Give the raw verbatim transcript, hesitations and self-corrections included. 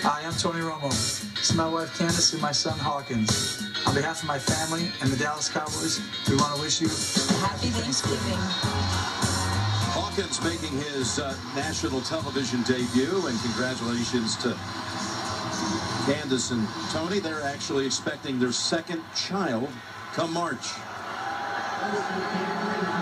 Hi, I'm Tony Romo. This is my wife Candice and my son Hawkins. On behalf of my family and the Dallas Cowboys, we want to wish you a happy Thanksgiving. Hawkins making his uh, national television debut, and congratulations to Candice and Tony. They're actually expecting their second child come March.